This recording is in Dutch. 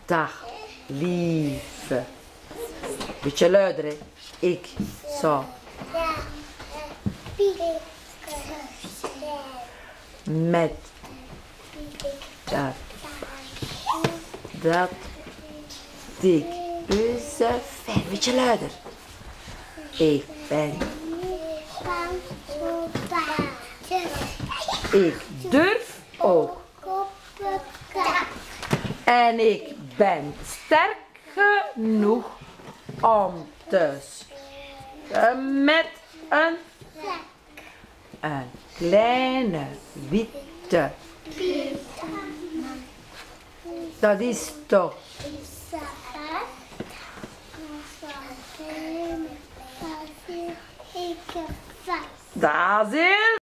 Dag, lieve. Beetje luider, hè. Ik zal met dat dik fen. Beetje luider. Ik ben. Ik durf ook. En ik ben sterk genoeg om te spelen met een kleine witte. Dat is toch. Dat is